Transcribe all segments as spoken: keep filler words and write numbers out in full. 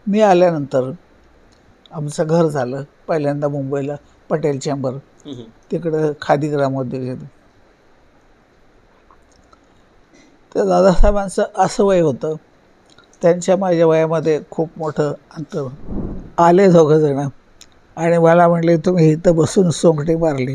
मी आल्यानंतर आमचं घर झालं पहिल्यांदा मुंबईला पटेल चेंबर, तिकडं खादी ग्रामोद्योग. तर दादासाहेबांचं असं वय होतं, त्यांच्या माझ्या वयामध्ये खूप मोठं अंतर. आले दोघं जण आणि मला म्हटले तुम्ही इथं बसून सोंगटी मारली.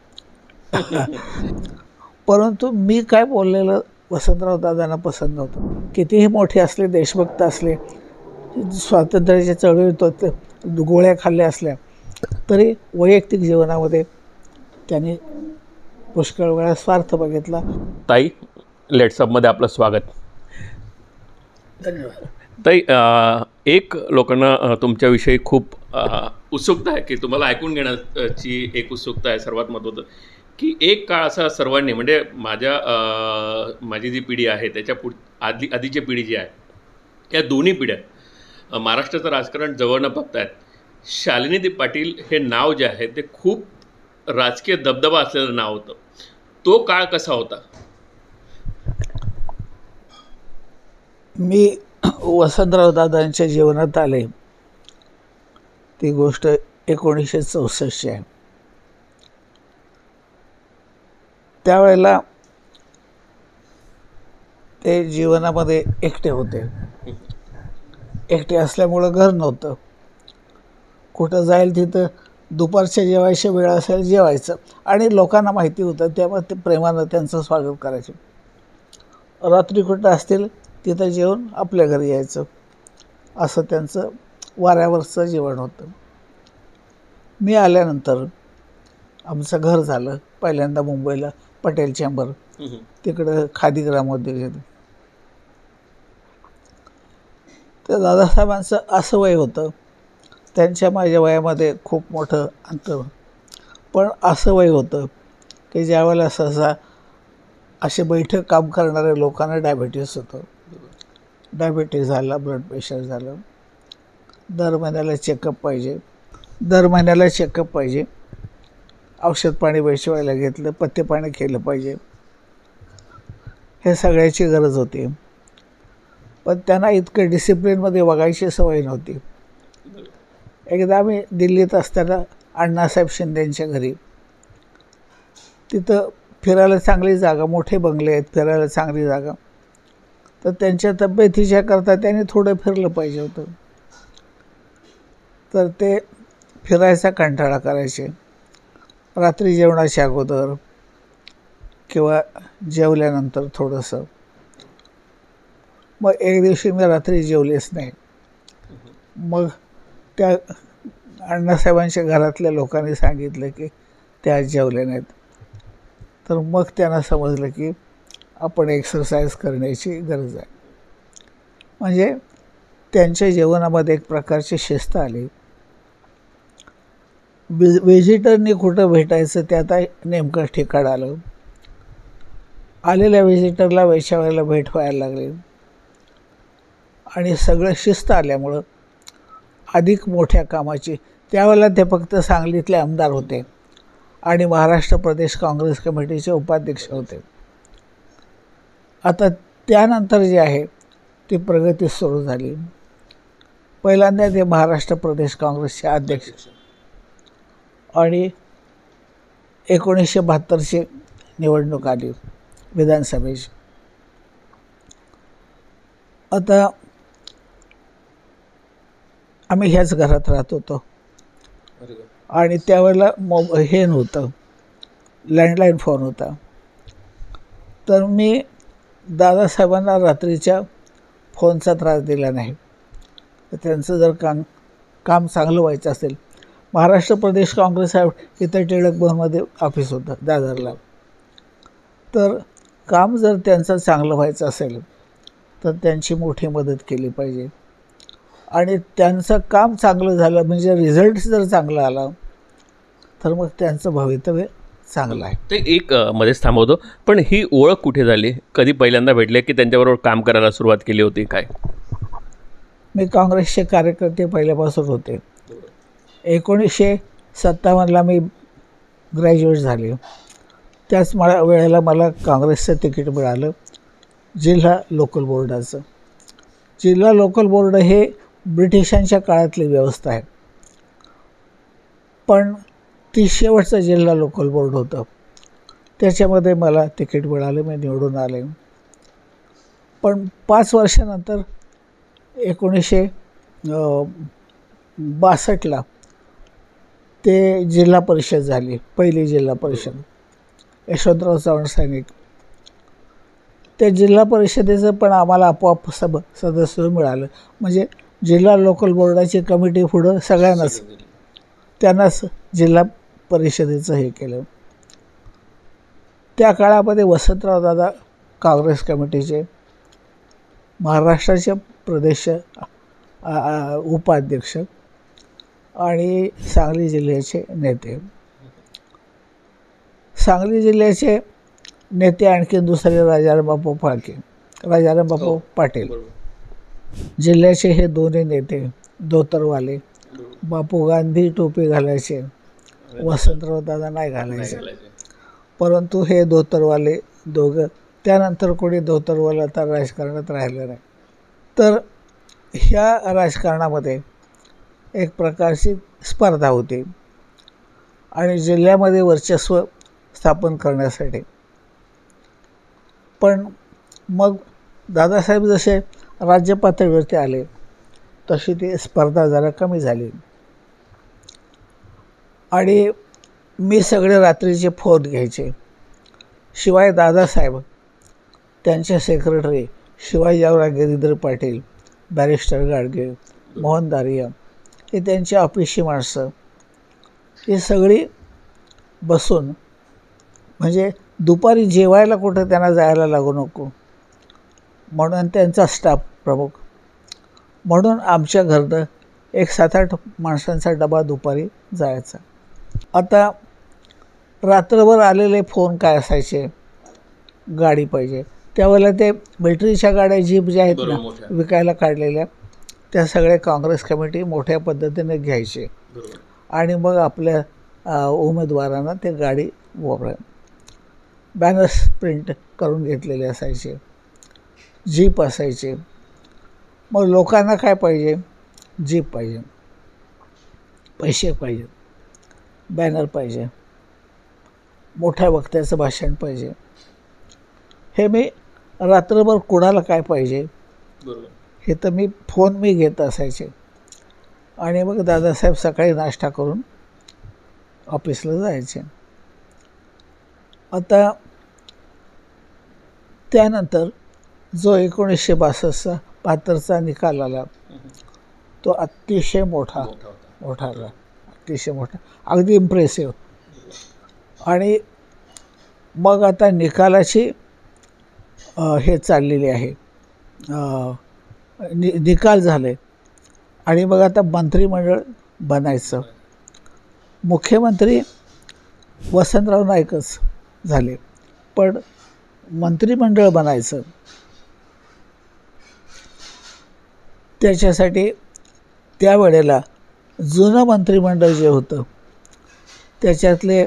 परंतु मी काय बोललेलं वसंतराव दादांना पसंत नव्हतं. कितीही मोठे असले, देशभक्त असले, स्वातंत्र्याच्या चळवळीत होते, गोळ्या खाल्ल्या असल्या तरी वैयक्तिक जीवनामध्ये त्यांनी पुष्कळ वेळा स्वार्थ बघितला. ताई, लेट्सअपमध्ये आपलं स्वागत. धन्यवाद. ताई, एक लोकांना तुमच्याविषयी खूप उत्सुकता आहे की तुम्हाला ऐकून घेण्याची एक उत्सुकता आहे. सर्वात महत्त्वाचं की एक काळ असा सर्वांनी, म्हणजे माझ्या माझी जी पिढी आहे त्याच्या पुढ आधी आधीची पिढी जी आहे या दोन्ही पिढ्या महाराष्ट्राचं राजकारण जवळनं बघतायत. शालिनी पाटील हे नाव जे आहे ते खूप राजकीय दबदबा असलेलं नाव होतं. तो काळ कसा होता? मी वसंतराव दादांच्या जीवनात आले ती गोष्ट एकोणीसशे चौसष्टची आहे. त्यावेळेला ते जीवनामध्ये एकटे होते. एकटे असल्यामुळं घर नव्हतं. कुठं जाईल तिथं दुपारच्या जेवायच्या वेळ असेल जेवायचं, आणि लोकांना माहिती होतं त्यामुळे ते प्रेमानं त्यांचं स्वागत करायचे. रात्री कुठं असतील तिथं जेवून आपल्या घरी यायचं, असं त्यांचं वाऱ्यावरचं जीवन होतं. मी आल्यानंतर आमचं घर झालं पहिल्यांदा मुंबईला पटेल चेंबर, तिकडं खादी ग्रामोद्योग. तर दादासाहेबांचं असं वय होतं, त्यांच्या माझ्या वयामध्ये खूप मोठं अंतर. पण असं वय होतं की ज्यावेळेला सहसा असे बैठक काम करणाऱ्या लोकांना डायबिटीस होतं. डायबिटीस झाला, ब्लड प्रेशर झालं, दर महिन्याला चेकअप पाहिजे, दर महिन्याला चेकअप पाहिजे, औषध पाणी वेळेला घेतलं, पथ्य पाणी केलं पाहिजे, हे सगळ्याची गरज होती. पण त्यांना इतकं डिसिप्लिनमध्ये वागायची सवय नव्हती. एकदा आम्ही दिल्लीत असताना अण्णासाहेब शिंदेंच्या घरी, तिथं फिरायला चांगली जागा, मोठे बंगले आहेत, फिरायला चांगली जागा. तर त्यांच्या तब्येतीच्या करता त्यांनी थोडं फिरलं पाहिजे होतं. तर ते फिरायचा कंटाळा करायचे रात्री जेवणाच्या अगोदर किंवा जेवल्यानंतर थोडंसं. मग एक दिवशी मी रात्री जेवलेच नाही. मग त्या अण्णासाहेबांच्या घरातल्या लोकांनी सांगितलं की ते आज जेवले नाहीत. तर मग त्यांना समजलं की आपण एक्सरसाइज करण्याची गरज आहे. म्हणजे त्यांच्या जीवनामध्ये एक प्रकारची शिस्त आली. व्हि व्हिजिटरनी कुठं भेटायचं ते आता नेमकं ठिकाण आलं. आलेल्या व्हिजिटरला वेळच्या वेळेला भेट व्हायला लागली आणि सगळं शिस्त आल्यामुळं अधिक मोठ्या कामाची. त्यावेळेला ते फक्त सांगलीतले आमदार होते आणि महाराष्ट्र प्रदेश काँग्रेस कमिटीचे उपाध्यक्ष होते. आता त्यानंतर जे आहे ती प्रगती सुरू झाली. पहिल्यांदा ते महाराष्ट्र प्रदेश काँग्रेसचे अध्यक्ष आणि एकोणीसशे बहात्तरची निवडणूक आली विधानसभेची. आता आम्ही ह्याच घरात राहत होतो आणि त्यावेळेला मो हे नव्हतं, लँडलाईन फोन होता. तर मी दादासाहेबांना रात्रीच्या फोनचा त्रास दिला नाही. तर त्यांचं जर काम काम चांगलं व्हायचं असेल, महाराष्ट्र प्रदेश काँग्रेस इथं टिळक भवनमध्ये ऑफिस होतं दादरला, तर काम जर त्यांचं चांगलं व्हायचं असेल तर त्यांची मोठी मदत केली पाहिजे. आणि त्यांचं काम चांगलं झालं म्हणजे रिझल्ट जर चांगला आला तर मग त्यांचं भवितव्य चांगलं आहे. ते एक मध्येच थांबवतो, पण ही ओळख कुठे झाली? कधी पहिल्यांदा भेटले की त्यांच्याबरोबर काम करायला सुरुवात केली होती काय? मी काँग्रेसचे कार्यकर्ते पहिल्यापासून होते. एकोणीसशे सत्तावन्नला मी ग्रॅज्युएट झाले. त्याच मला वेळेला मला काँग्रेसचं तिकीट मिळालं जिल्हा लोकल बोर्डाचं. जिल्हा लोकल बोर्ड हे ब्रिटिशांच्या काळातली व्यवस्था आहे. पण ती शेवटचं जिल्हा लोकल बोर्ड होतं. त्याच्यामध्ये मला तिकीट मिळालं, मी निवडून आले. पण पाच वर्षानंतर एकोणीसशे बासष्टला ते जिल्हा परिषद झाली, पहिली जिल्हा परिषद, यशवंतराव चव्हाण सैनिक. त्या जिल्हा परिषदेचं पण आम्हाला आपोआप सब सदस्य मिळालं. म्हणजे जिल्हा लोकल बोर्डाची कमिटी पुढं सगळ्यांनाच, त्यांनाच जिल्हा परिषदेचं हे केलं. त्या काळामध्ये वसंतराव दादा काँग्रेस कमिटीचे महाराष्ट्राचे प्रदेश उपाध्यक्ष आणि सांगली जिल्ह्याचे नेते. सांगली जिल्ह्याचे नेते आणखी दुसरे राजाराम बापू फाळके, राजाराम बापू पाटील. जिल्ह्याचे हे दोन्ही नेते धोतरवाले. बापू गांधी टोपी घालायचे, वसंतराव दादा नाही घालायचे. परंतु हे धोतरवाले दोघं, त्यानंतर कोणी धोतरवाला आता राजकारणात राहिलं नाही. तर ह्या राजकारणामध्ये एक प्रकारची स्पर्धा होती आणि जिल्ह्यामध्ये वर्चस्व स्थापन करण्यासाठी. पण मग दादासाहेब जसे राज्य पातळीवरती आले तशी ती स्पर्धा जरा कमी झाली आणि मी सगळे रात्रीचे फोन घ्यायचे. शिवाय दादासाहेब, त्यांचे सेक्रेटरी शिवाजीराव गिरीधर पाटील, बॅरिस्टर गाडगे, मोहन दारिया, हे त्यांची ऑफिसची माणसं, ही सगळी बसून, म्हणजे दुपारी जेवायला कुठं त्यांना जायला लागू नको म्हणून त्यांचा स्टाफ प्रमुख म्हणून आमच्या घरनं एक सात आठ माणसांचा डबा दुपारी जायचा. आता रात्रभर आलेले फोन काय असायचे, गाडी पाहिजे. त्यावेळेला ते मिलिटरीच्या गाड्या जीप ज्या आहेत ना विकायला काढलेल्या, त्या सगळ्या काँग्रेस कमिटी मोठ्या पद्धतीने घ्यायचे आणि मग आपल्या उमेदवारांना ते गाडी वापरा. बॅनर्स प्रिंट करून घेतलेले असायचे, जीप असायचे. मग लोकांना काय पाहिजे, जीप पाहिजे, पैसे पाहिजे, बॅनर पाहिजे, मोठ्या वक्त्याचं भाषण पाहिजे. हे मी रात्रभर कुणाला काय पाहिजे हे तर मी फोन मी घेत असायचे. आणि मग दादासाहेब सकाळी नाश्ता करून ऑफिसला जायचे. आता त्यानंतर जो एकोणीसशे बासष्टचा बहात्तरचा निकाल आला तो अतिशय मोठा मोठा आला, अतिशय मोठा, अगदी इम्प्रेसिव्ह. आणि मग आता निकालाची हे चाललेली आहे, नि निकाल झाले आणि मग आता मंत्रिमंडळ बनायचं. मुख्यमंत्री वसंतराव नाईकच झाले, पण मंत्रिमंडळ बनायचं त्याच्यासाठी त्यावेळेला जुनं मंत्रिमंडळ जे होतं त्याच्यातले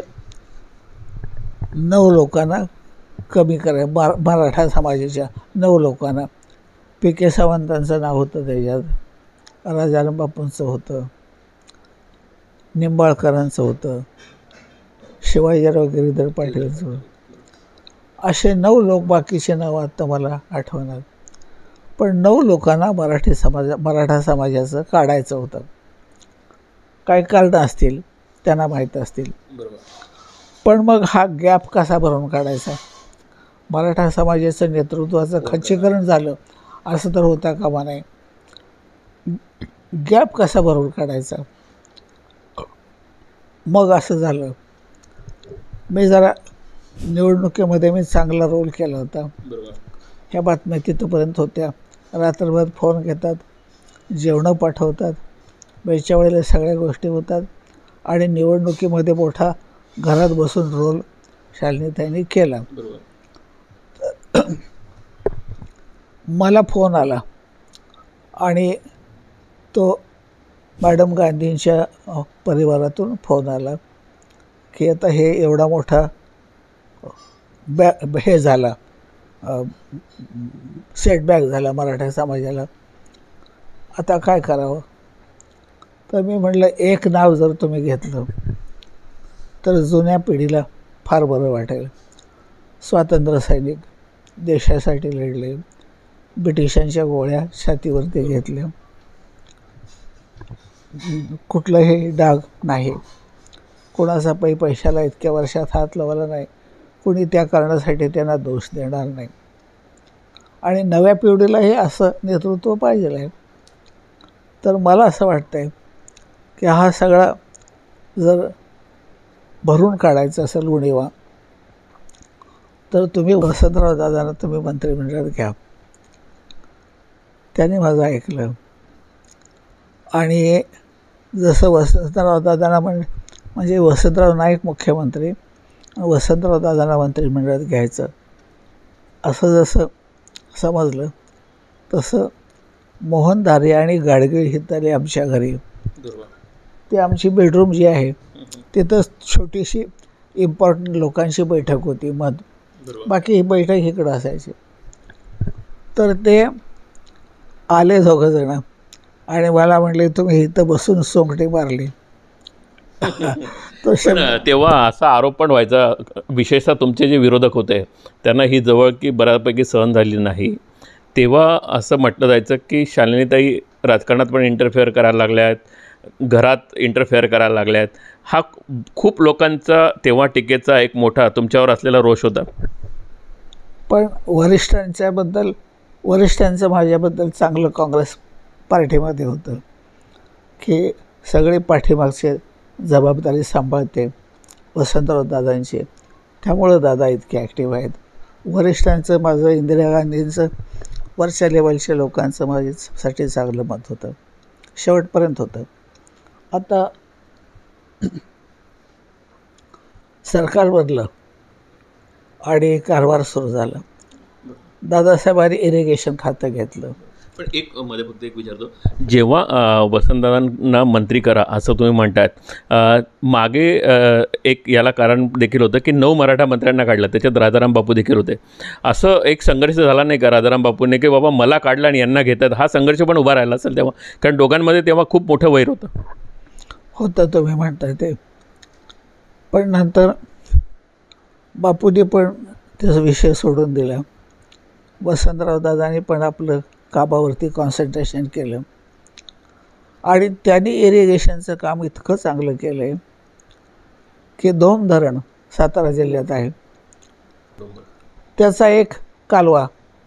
नऊ लोकांना कमी कराय, मरा मराठा समाजाच्या नऊ लोकांना, पी के सावंतांचं नाव होतं त्याच्यात, राजाराम बापूंचं होतं, निंबाळकरांचं होतं, शिवाजीराव गिरीधर पाटीलचं होतं. असे नऊ लोक, बाकीचे नाव आत्ता मला आठवणार. पण नऊ लोकांना मराठी समाजा मराठा समाजाचं काढायचं होतं. काही कारणं असतील, त्यांना माहीत असतील. पण मग हा गॅप कसा भरून काढायचा, मराठा समाजाचं नेतृत्वाचं खच्चीकरण झालं असं तर होता कामा नये. गॅप कसा भरून काढायचा, मग असं झालं. मी जरा निवडणुकीमध्ये मी चांगला रोल केला होता. ह्या बातम्या तिथंपर्यंत होत्या. रात्रभर फोन घेतात, जेवणं पाठवतात, वेळच्या वेळेला सगळ्या गोष्टी होतात आणि निवडणुकीमध्ये मोठा घरात बसून रोल शालिनीताईंनी केला. मला फोन आला आणि तो मॅडम गांधींच्या परिवारातून फोन आला की आता हे एवढा मोठा बॅ हे झाला, सेटबॅक झाला मराठा समाजाला आता काय करावं. तर मी म्हटलं एक नाव जर तुम्ही घेतलं तर जुन्या पिढीला फार बरं वाटेल. स्वातंत्र्य सैनिक, देशासाठी लढले, ब्रिटिशांच्या गोळ्या छातीवरती घेतल्या, कुठलंही डाग नाही, कोणाचा पै पैशाला इतक्या वर्षात हात लावला नाही, कुणी त्या कारणासाठी त्यांना दोष देणार नाही. आणि नव्या पिढीलाही असं नेतृत्व पाहिजे आहे. तर मला असं वाटतं आहे की हा सगळा जर भरून काढायचा असेल उणिवा, तर तुम्ही वसंतराव दादांना तुम्ही मंत्रिमंडळात घ्या. त्याने माझं ऐकलं आणि जसं वसंतराव दादांना म्हण म्हणजे वसंतराव नाईक मुख्यमंत्री, वसंतराव दादांना मंत्रिमंडळात घ्यायचं असं जसं समजलं, तसं मोहन धारे आणि गाडगीळ हिताले आमच्या घरी, ते आमची बेडरूम जी आहे तिथं छोटीशी इम्पॉर्टंट लोकांची बैठक होती, मध बाकी ही बैठक इकडं असायची. तर ते आले दोघंजणं आणि मला म्हटले तुम्ही इथं बसून सोंगटी मारली. तो पण तेव्हा असा आरोप पण व्हायचा, विशेषतः तुमचे जे विरोधक होते त्यांना ही जवळकी बऱ्यापैकी सहन झाली नाही. तेव्हा असं म्हटलं जायचं की शालिनीताई राजकारणात पण इंटरफेअर करायला लागल्या आहेत, घरात इंटरफेअर करायला लागल्या आहेत. हा खूप लोकांचा तेव्हा टीकेचा एक मोठा तुमच्यावर असलेला रोष होता. पण वरिष्ठांच्याबद्दल वरिष्ठांचं माझ्याबद्दल चांगलं काँग्रेस पार्टीमध्ये होतं की सगळे पाठीमागचे जबाबदारी सांभाळते वसंतराव दादांची, त्यामुळं दादा इतके ॲक्टिव्ह आहेत. वरिष्ठांचं माझं, इंदिरा गांधींचं, वरच्या लेवलच्या लोकांचं माझ्यासाठी चांगलं मत होतं, शेवटपर्यंत होतं. आता सरकार बदलं आणि कारभार सुरू झाला. दादासाहेबांनी इरिगेशन खातं घेतलं. पण एक मध्ये फक्त एक विचारतो, जेव्हा वसंतदादांना मंत्री करा असं तुम्ही म्हणतात, मागे एक याला कारण देखील होतं की नऊ मराठा मंत्र्यांना काढलं, त्याच्यात राजाराम बापू देखील होते. असं एक संघर्ष झाला नाही का राजाराम बापूंनी की बाबा मला काढलं आणि यांना घेतात, हा संघर्ष पण उभा राहिला असेल तेव्हा, कारण दोघांमध्ये तेव्हा खूप मोठं वैर होतं. होतं तुम्ही म्हणताय ते, पण नंतर बापूंनी पण त्याचा विषय सोडून दिला. वसंतराव दादांनी पण आपलं कामावरती कॉन्सन्ट्रेशन केलं आणि त्यांनी इरिगेशनचं काम इतकं चांगलं केलं आहे की दोन धरण सातारा जिल्ह्यात आहे, त्याचा एक कालवा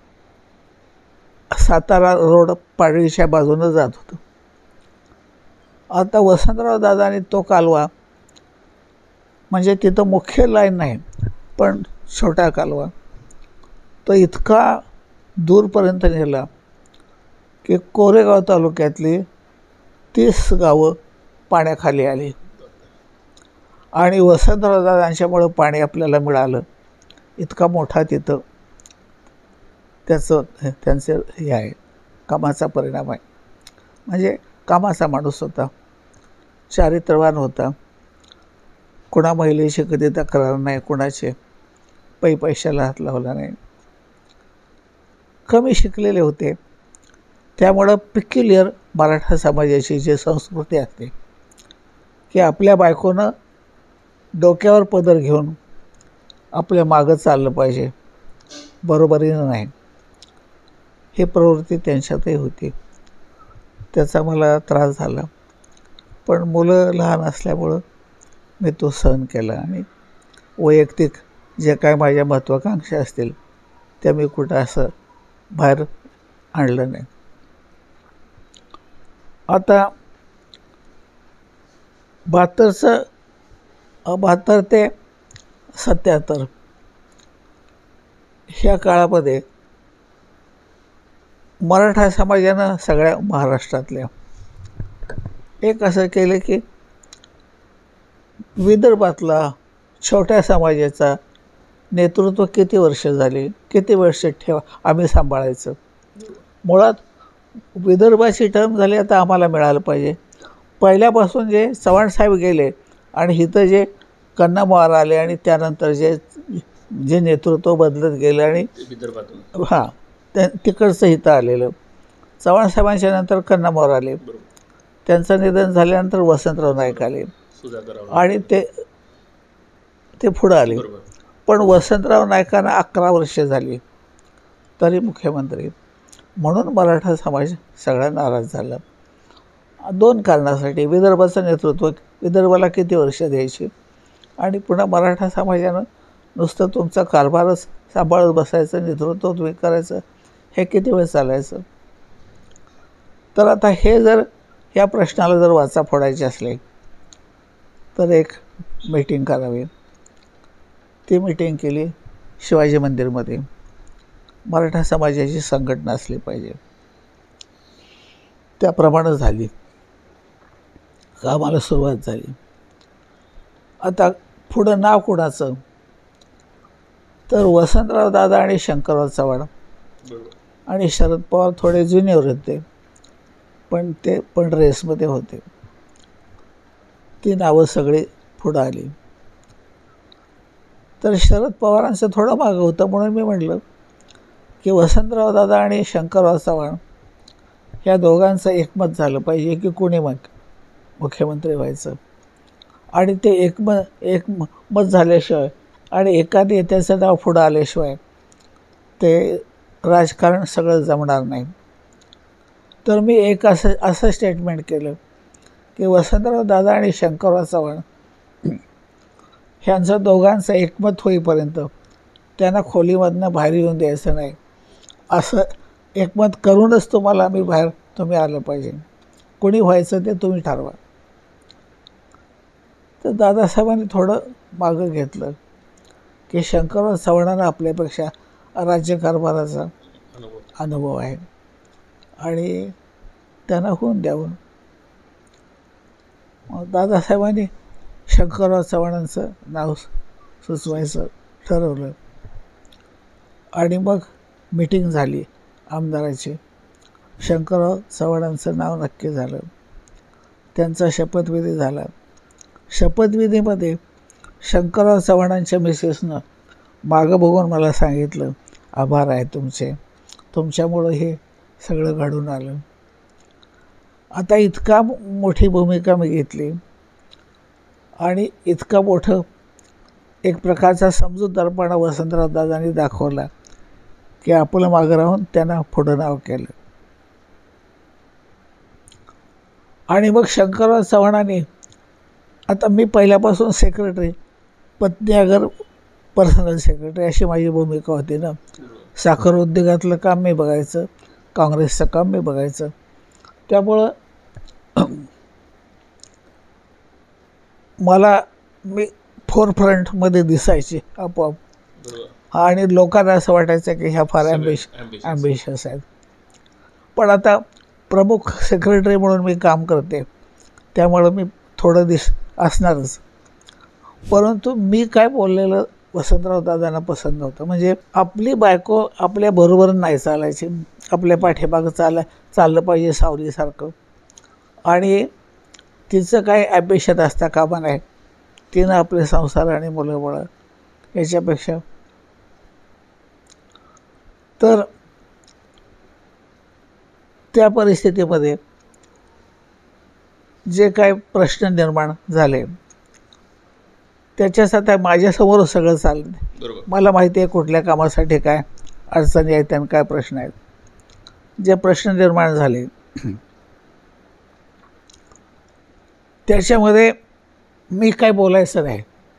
सातारा रोड पाडळीच्या बाजूनं जात होतं. आता वसंतराव दादांनी तो कालवा, म्हणजे तिथं मुख्य लाईन नाही पण छोटा कालवा, तो इतका दूरपर्यंत नेला की कोरेगाव तालुक्यातली तीस गावं पाण्याखाली आली आणि वसंतराव दादांच्यामुळं पाणी आपल्याला मिळालं. इतका मोठा तिथं त्याचं त्यांचं हे आहे, कामाचा परिणाम आहे. म्हणजे कामाचा माणूस होता, चारित्र्यवान होता, कुणा महिलेची कधी तक्रार नाही, कुणाचे पै पैशाला हात लावला नाही, कमी शिकलेले होते. त्यामुळं पिक्युलियर मराठा समाजाची जी संस्कृती असते की आपल्या बायकोनं डोक्यावर पदर घेऊन आपल्या मागं चाललं पाहिजे, बरोबरीनं नाही, ही प्रवृत्ती त्यांच्यातही होती. त्याचा मला त्रास झाला, पण मुलं लहान असल्यामुळं मी तो सहन केला आणि वैयक्तिक जे काय माझ्या महत्त्वाकांक्षा असतील त्या मी कुठं असं बाहेर आणलं नाही. आता बहात्तरचं बहात्तर ते सत्याहत्तर ह्या काळामध्ये मराठा समाजानं सगळ्या महाराष्ट्रातल्या एक असं केलं की विदर्भातला छोट्या समाजाचा नेतृत्व किती वर्ष झाली, किती वर्ष ठेवा आम्ही सांभाळायचं. मुळात विदर्भाची टर्म झाली, आता आम्हाला मिळालं पाहिजे. पहिल्यापासून जे चव्हाणसाहेब गेले आणि इथं जे कन्नामवार आले आणि त्यानंतर जे जे नेतृत्व बदलत गेलं आणि विदर्भातून हां त्या तिकडचं इथं आलेलं, चव्हाणसाहेबांच्या नंतर कन्नमोर आले. बरोबर. त्यांचं निधन झाल्यानंतर वसंतराव नाईक आले सुधाकरराव. आणि ते ते पुढं आले. बरोबर. पण वसंतराव नाईकांना अकरा वर्ष झाली तरी मुख्यमंत्री. म्हणून मराठा समाज सगळा नाराज झाला दोन कारणासाठी. विदर्भाचं नेतृत्व, विदर्भाला किती वर्ष द्यायची, आणि पुन्हा मराठा समाजानं नुसतं तुमचा कारभारच सांभाळत बसायचं, नेतृत्व तुम्ही करायचं, हे किती वेळ चालायचं. तर आता हे जर या प्रश्नाला जर वाचा फोडायचे असले तर एक मीटिंग करावी. ती मीटिंग केली शिवाजी मंदिरमध्ये. मराठा समाजाची संघटना असली पाहिजे, त्याप्रमाणे झाली. कामाला सुरुवात झाली. आता पुढं नाव कुणाचं, तर वसंतराव दादा आणि शंकरराव चव्हाण आणि शरद पवार थोडे ज्युनियर होते, पण ते पण रेसमध्ये होते. ती नावं सगळी पुढं आली. तर शरद पवारांचं थोडं मागं होतं, म्हणून मी म्हटलं की वसंतराव दादा आणि शंकरराव चव्हाण ह्या दोघांचं एकमत झालं पाहिजे की कोणी मग मुख्यमंत्री व्हायचं. आणि ते एकमत एकमत झाल्याशिवाय आणि एका नेत्याचं नाव पुढं आल्याशिवाय ते राजकारण सगळं जमणार नाही. तर मी एक असं असं स्टेटमेंट केलं की वसंतराव दादा आणि शंकरराव चव्हाण ह्यांचं दोघांचं एकमत होईपर्यंत त्यांना खोलीमधनं बाहेर येऊन द्यायचं नाही. असं एकमत करूनच तुम्हाला मी बाहेर तुम्ही आलं पाहिजे. कोणी व्हायचं ते तुम्ही ठरवा. तर दादासाहेबांनी थोडं मागं घेतलं की शंकरराव चव्हाणांना आपल्यापेक्षा राज्यकारभाराचा अनुभव आहे आणि त्यांना होऊन द्यावं. मग दादासाहेबांनी शंकरराव चव्हाणांचं नाव सुचवायचं ठरवलं आणि मग मीटिंग झाली आमदाराची. शंकरराव चव्हाणांचं नाव नक्की झालं. त्यांचा शपथविधी झाला. शपथविधीमध्ये शंकरराव चव्हाणांच्या मिसेसनं मागं बघून मला सांगितलं, आभार आहे तुमचे, तुमच्यामुळं हे सगळं घडून आलं. आता इतका मोठी भूमिका मी घेतली आणि इतका मोठं एक प्रकारचा समजूतदारपणा वसंतराव दादांनी दाखवला की आपलं मागं राहून त्यांना पुढं नाव केलं. आणि मग शंकरराव चव्हाणांनी, आता मी पहिल्यापासून सेक्रेटरी, पत्नी अगर पर्सनल सेक्रेटरी अशी माझी भूमिका होती ना. साखर उद्योगातलं काम मी बघायचं, काँग्रेसचं काम मी बघायचं. त्यामुळं मला मी फोरफ्रंटमध्ये दिसायची आपोआप. आणि लोकांना असं वाटायचं की ह्या फार ॲम्बिश ॲम्बिशियस आहेत. पण आता प्रमुख सेक्रेटरी म्हणून मी काम करते, त्यामुळं मी थोडं दिस असणारच. परंतु मी काय बोललेलं वसंतराव दादांना पसंत नव्हतं. म्हणजे आपली बायको आपल्याबरोबर नाही चालायची, आपल्या पाठीमागं चाला चाललं पाहिजे सावलीसारखं. आणि तिचं काय ॲम्बिशन असता कामा नाही. तिनं आपले संसार आणि मुलं बाळं याच्यापेक्षा. तर त्या परिस्थितीमध्ये जे काय प्रश्न निर्माण झाले त्याच्यासाठी माझ्यासमोर सगळं चाललं. मला माहिती आहे कुठल्या कामासाठी काय अडचणी आहेत आणि काय प्रश्न आहेत. जे प्रश्न निर्माण झाले त्याच्यामध्ये मी काय बोलायचं नाही.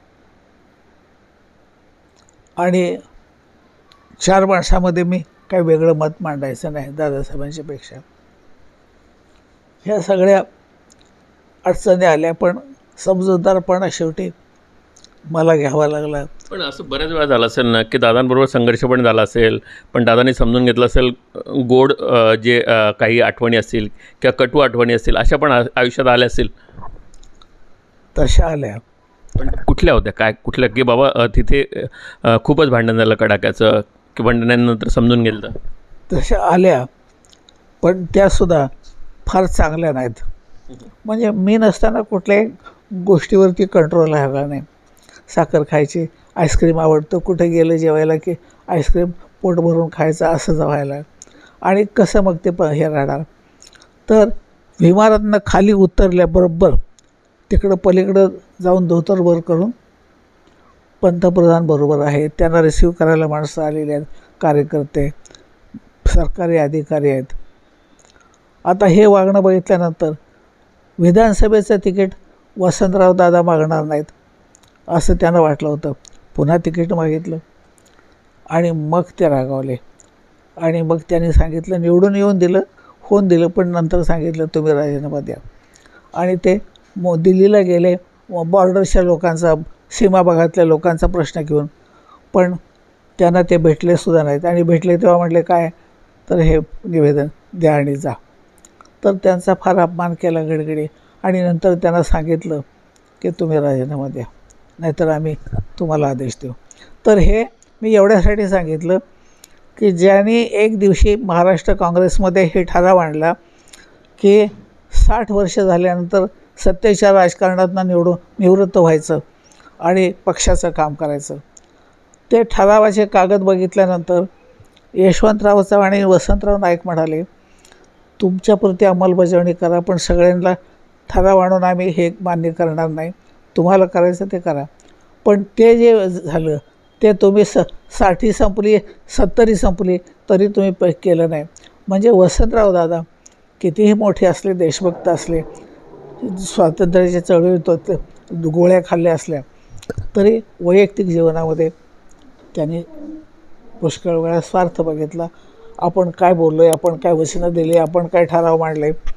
आणि चार माणसामध्ये मी काय वेगळं मत मांडायचं नाही दादासाहेबांच्या पेक्षा. ह्या सगळ्या अडचणी आल्या, पण समजूतदारपणा शेवटी मला घ्यावा लागला. पण असं बऱ्याच वेळा झालं असेल ना की दादांबरोबर संघर्ष पण झाला असेल, पण दादांनी समजून घेतलं असेल, गोड अ, जे अ, काही आठवणी असतील किंवा कटू आठवणी असतील अशा पण आ- आयुष्यात आल्या असतील. तशा आल्या. पण कुठल्या होत्या, काय कुठल्या की बाबा अ, तिथे अ, खूपच भांडण झालं कडाक्याचं, की भांडणानंतर समजून गेलं. तशा आल्या, पण त्यासुद्धा फार चांगल्या नाहीत. म्हणजे मी नसताना कुठल्याही गोष्टीवरती कंट्रोल राहिला नाही. साखर खायची, आईस्क्रीम आवडतं, कुठे गेलं जेवायला की आईस्क्रीम पोट भरून खायचं असं व्हायला. आणि कसं मग ते प हे राहणार. तर विमानातनं खाली उतरल्याबरोबर तिकडं पलीकडं जाऊन धोतर वर करून पंतप्रधान बरोबर आहे, त्यांना रिसीव करायला माणसं आलेली आहेत, कार्यकर्ते, सरकारी अधिकारी आहेत. आता हे वागणं बघितल्यानंतर विधानसभेचं तिकीट वसंतराव दादा मागणार नाहीत असं त्यांना वाटलं होतं. पुन्हा तिकीट मागितलं आणि मग ते रागावले आणि मग त्यांनी सांगितलं, निवडून येऊन दिलं, होऊन दिलं, पण नंतर सांगितलं तुम्ही राजीनामा द्या. आणि ते मो दिल्लीला गेले बॉर्डरच्या लोकांचा, सीमा भागातल्या लोकांचा प्रश्न घेऊन, पण त्यांना ते भेटलेसुद्धा नाहीत. आणि भेटले तेव्हा म्हटले काय, तर हे निवेदन द्या आणि जा. तर त्यांचा फार अपमान केला गडगडी आणि नंतर त्यांना सांगितलं की तुम्ही राजीनामा द्या, नाहीतर आम्ही तुम्हाला आदेश देऊ. तर हे मी एवढ्यासाठी सांगितलं की ज्यांनी एक दिवशी महाराष्ट्र काँग्रेसमध्ये हे ठराव आणला की साठ वर्ष झाल्यानंतर सत्तेच्या राजकारणातून निवडून निवृत्त व्हायचं आणि पक्षाचं काम करायचं, ते ठरावाचे कागद बघितल्यानंतर यशवंतराव चव्हाण आणि वसंतराव नाईक म्हणाले, तुमच्यापुरती अंमलबजावणी करा, पण सगळ्यांना ठराव आणून आम्ही हे मान्य करणार नाही, तुम्हाला करायचं ते करा. पण ते जे झालं ते तुम्ही स साठी संपली, सत्तरी संपली, तरी तुम्ही प केलं नाही. म्हणजे वसंतराव दादा कितीही मोठे असले, देशभक्त असले, स्वातंत्र्याच्या चळवळीत होते, गोळ्या खाल्ल्या असल्या, तरी वैयक्तिक जीवनामध्ये त्यांनी पुष्कळ वेळा स्वार्थ बघितला. आपण काय बोललो आहे, आपण काय वचनं दिली, आपण काय ठराव मांडले,